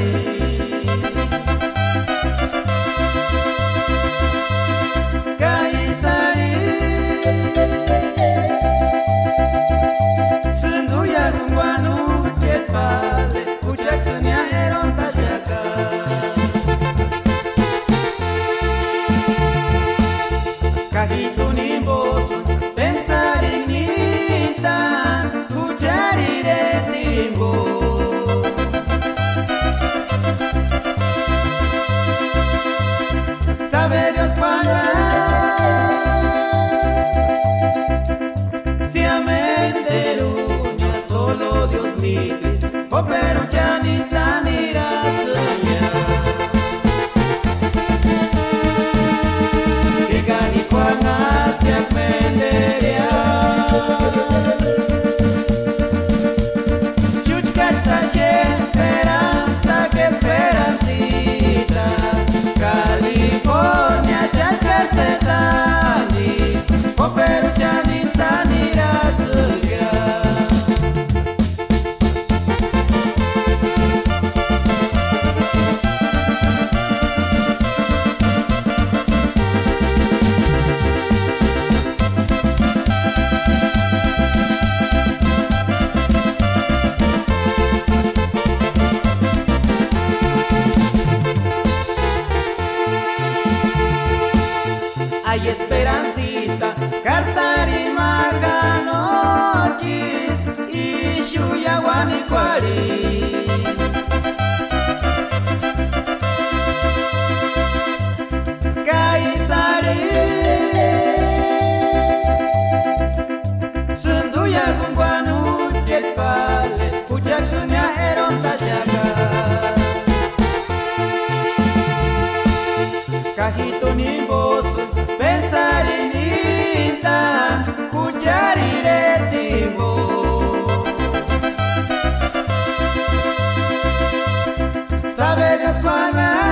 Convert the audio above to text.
Kahito ni boso pensar en nita cuchari de timbo sabe Dios pagar si amén de luña solo Dios mire o pero ya ni tan irás hay esperancita, cartari maganochis y shuyawani kwari. Kaisari sunduya gungwanu jetpale ujaksunya eron tashaka Kahito ni boso pensar en nita cuchari de timbo sabe Dios pagar